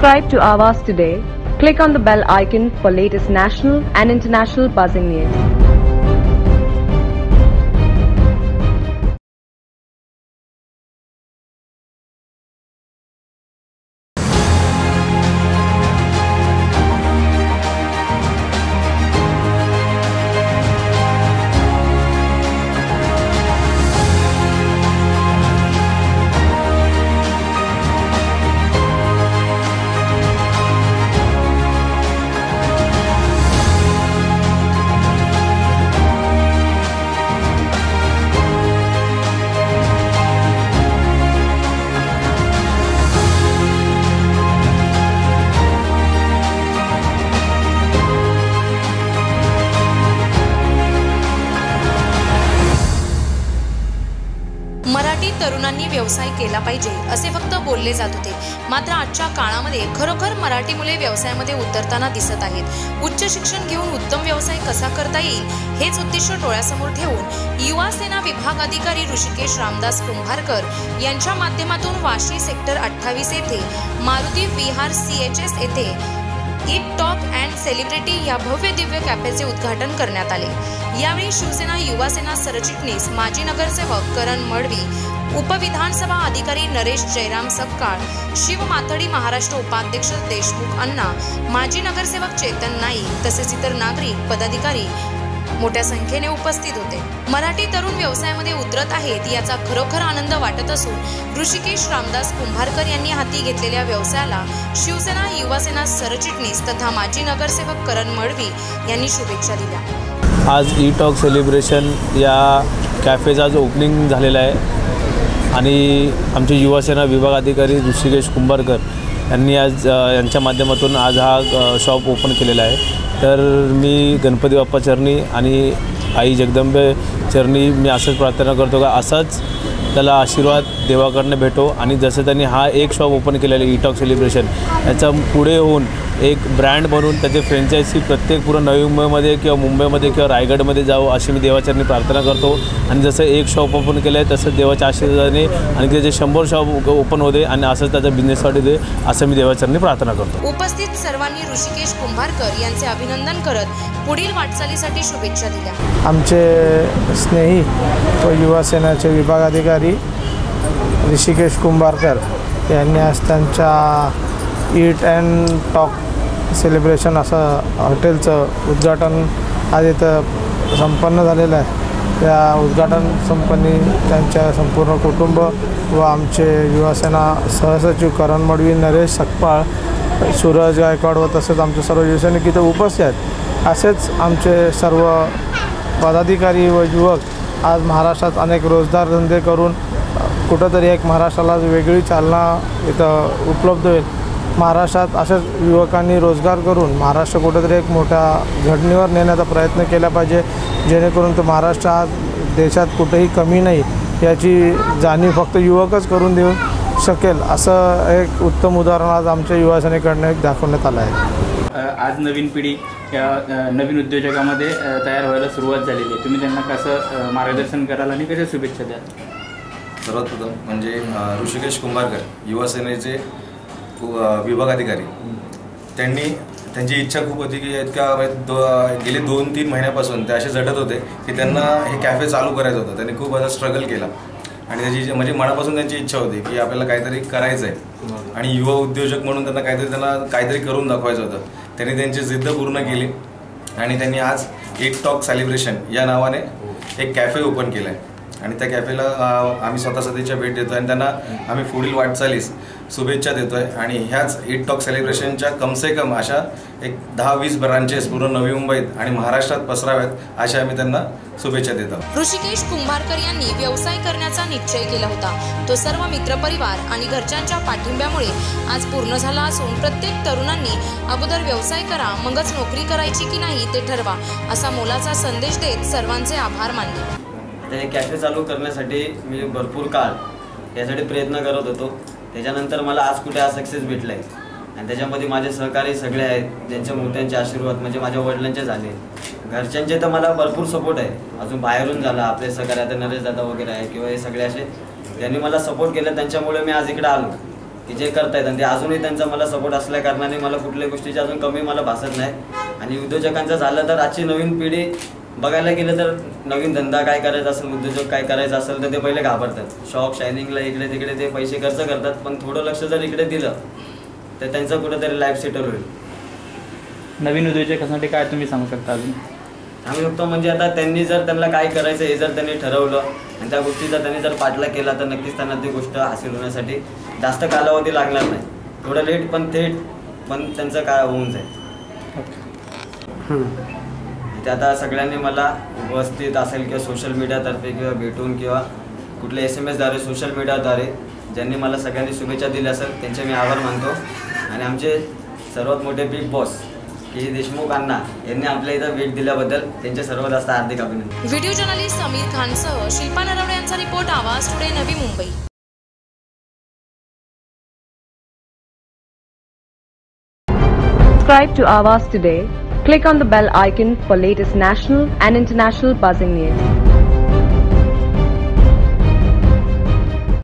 Subscribe to Awaaz today. Click on the bell icon for latest national and international buzzing news. Marathi तरुणांनी व्यवसाय केला पाहिजे असे फक्त बोलले जात होते, मात्र आजच्या काळामध्ये खरोखर मराठी मुले व्यवसायामध्ये उतरताना दिसत आहेत। उच्च शिक्षण घेऊन उत्तम व्यवसाय कसा करता येईल हेच उद्दिष्ट डोळ्यासमोर ठेवून युवा सेना विभाग अधिकारी ऋषिकेश रामदास कुंभारकर यांच्या माध्यमातून वाशी सेक्टर 28 येथे मारुती विहार CHS येथे ईट टॉक अँड सेलिब्रिटी या भव्य दिव्य कॅफेचे उद्घाटन करण्यात आले। यावेळी शिवसेना युवा सेना सरचिटणीस माजी नगरसेवक करण मडवी, उपविधानसभा अधिकारी नरेश जयराम सपकाळ, शिव माथडी महाराष्ट्र उपाध्यक्ष देशमुख अण्णा, माजी नगरसेवक चेतन नाईक तसेच इतर नागरिक पदाधिकारी मोठ्या संख्येने उपस्थित होते। मराठी तरुण व्यवसायामध्ये उतरत आहेत याचा खरोखर आनंद वाटत असून ऋषिकेश रामदास कुंभारकर यांनी हाती घेतलेल्या व्यवसायाला शिवसेना युवा सेना सरचिटणीस तथा माजी नगरसेवक करण मडवी यांनी शुभेच्छा दिल्या। आज ई टॉक सेलिब्रेशन या कॅफेचा जो ओपनिंग झालेला आहे आणि आमचे युवा सेना विभाग अधिकारी ऋषिकेश कुंभारकर यांनी आज यांच्या माध्यमातून आज हा शॉप ओपन केलेला आहे। तर मी गणपती बाप्पा चरणी आणि आई जगदंबे चरणी मी असंच प्रार्थना करतो का असाच त्याला आशीर्वाद देवाकडनं भेटो आणि जसं त्यांनी हा एक शॉप ओपन केलेलं ई टॉक सेलिब्रेशन याचा पुढे होऊन एक ब्रँड बनवून त्याचे फ्रँचायझी प्रत्येक पूर्ण नवी मुंबईमध्ये किंवा मुंबईमध्ये किंवा रायगडमध्ये जावं अशी मी देवाचरणी प्रार्थना करतो। आणि जसं एक शॉप ओपन केलं आहे तसंच देवाच्या आशीर्वादाने आणि त्याचे 100 शॉप ओपन होते आणि असंच त्याचा बिझनेस वाढू दे असं मी देवाचरणी प्रार्थना करतो। उपस्थित सर्वांनी ऋषिकेश कुंभारकर यांचे अभिनंदन करत पुढील वाटचालीसाठी शुभेच्छा दिल्या। आमचे स्नेही व युवा सेनाचे विभाग अधिकारी ऋषिकेश कुंभारकर यांनी आज त्यांच्या ईट अँड टॉक सेलिब्रेशन असं हॉटेलचं उद्घाटन आज इथं संपन्न झालेलं आहे। त्या उद्घाटन संपन्नी त्यांच्या संपूर्ण कुटुंब व आमचे युवा सेना सहसचिव करण मडवी, नरेश सकपाळ, सूरज गायकवाड व तसेच आमचे सर्व युवसैनिक इथं उपस्थित आहेत। असेच आमचे सर्व पदाधिकारी व युवक आज महाराष्ट्रात अनेक रोजगार धंदे करून कुठंतरी एक महाराष्ट्राला वेगळी चालना इथं उपलब्ध होईल। महाराष्ट्रात अशाच युवकांनी रोजगार करून महाराष्ट्र कुठंतरी एक मोठ्या घडणीवर नेण्याचा प्रयत्न केला पाहिजे, जेणेकरून तो महाराष्ट्र आज देशात कुठेही कमी नाही याची जाणीव फक्त युवकच करून देऊ शकेल असं एक उत्तम उदाहरण आज आमच्या युवा सेनेकडनं एक दाखवण्यात आलं आहे। आज नवीन पिढी या नवीन उद्योजकामध्ये तयार व्हायला सुरुवात झालेली आहे। तुम्ही त्यांना कसं मार्गदर्शन कराल आणि कशा शुभेच्छा द्याल? सर्वात प्रथम म्हणजे ऋषिकेश कुंभारकर युवा सेनेचे विभाग अधिकारी त्यांची इच्छा खूप होती की इतक्या गेले 2-3 महिन्यापासून ते असे झटत होते की त्यांना हे कॅफे चालू करायचं होतं। त्यांनी खूप असा स्ट्रगल केला आणि त्याची म्हणजे मनापासून त्यांची इच्छा होती की आपल्याला काहीतरी करायचं आहे आणि युवा उद्योजक म्हणून त्यांना काहीतरी करून दाखवायचं होतं। त्यांनी त्यांची जिद्द पूर्ण केली आणि त्यांनी आज ईट टॉक सेलिब्रेशन या नावाने एक कॅफे ओपन केलं आहे आणि त्या कॅफेला आम्ही स्वतः सध्याच्या भेट देतो आणि त्यांना आम्ही पुढील वाटचालीस शुभेच्छा देतो आहे। आणि ह्याच ईट टॉक सेलिब्रेशनच्या कमसे कम अशा एक 10-20 ब्रांचेस पूर्ण नवी मुंबईत आणि महाराष्ट्रात पसराव्यात अशा आम्ही त्यांना शुभेच्छा देतो। ऋषिकेश कुंभारकर यांनी व्यवसाय करण्याचा निश्चय केला होता, तो सर्व मित्रपरिवार आणि घरच्यांच्या पाठिंब्यामुळे आज पूर्ण झाला असून प्रत्येक तरुणांनी अगोदर व्यवसाय करा मगच नोकरी करायची की नाही ते ठरवा असा मोलाचा संदेश देत सर्वांचे आभार मानले। ते कॅफे चालू करण्यासाठी मी भरपूर काळ यासाठी प्रयत्न करत होतो। त्याच्यानंतर मला आज कुठे हा सक्सेस भेटला आहे आणि त्याच्यामध्ये माझे सहकारी सगळे आहेत ज्यांच्या मोठ्यांचे आशीर्वाद म्हणजे माझ्या वडिलांचे झाले, घरच्यांचे तर मला भरपूर सपोर्ट आहे, अजून बाहेरून झाला आपले सहकारी आता नरेश दादा वगैरे आहे किंवा हे सगळे असे त्यांनी मला सपोर्ट केलं, त्यांच्यामुळे मी आज इकडे आलो की जे करतायत आणि ते अजूनही त्यांचा मला सपोर्ट असल्या कारणाने मला कुठल्याही गोष्टीची अजून कमी मला भासत नाही. आणि उद्योजकांचं झालं तर आजची नवीन पिढी बघायला गेलं तर नवीन धंदा काय करायचा असेल, उद्योजक काय करायचं असेल तर ते पहिले घाबरतात. शॉप शायनिंगला इकडे तिकडे ते पैसे खर्च करतात, पण थोडं लक्ष जर इकडे दिलं तर त्यांचं कुठेतरी लाईफ सेटल होईल. नवीन उद्योजकांसाठी काय तुम्ही सांगू शकता अजून? आम्ही बघतो म्हणजे आता त्यांनी जर त्यांना काय करायचं हे जर त्यांनी ठरवलं आणि त्या गोष्टीचा त्यांनी जर पाठलाग केला तर नक्कीच त्यांना ती गोष्ट हासिल होण्यासाठी जास्त कालावधी लागणार नाही. थोडं लेट पण थेट पण त्यांचं काय होऊन जाईल. ते आता सगळ्यांनी मला उपस्थित असेल किंवा सोशल मीडियातर्फे किंवा भेटून किंवा कुठल्या SMS-द्वारे सोशल मीडियाद्वारे ज्यांनी मला सगळ्यांनी शुभेच्छा दिल्या असेल त्यांचे मी आभार मानतो. आणि आमचे सर्वात मोठे बिग बॉस की देशमुख अण्णा यांनी आपल्या इथं भेट दिल्याबद्दल त्यांचे सर्वात जास्त हार्दिक अभिनंदन. व्हिडिओ जर्नलिस्ट समीर खानसह शिल्पा नरवणे यांचा रिपोर्ट आवाज today Navi Mumbai. Subscribe to Awaaz today. Click on the bell icon for latest national and international buzzing news.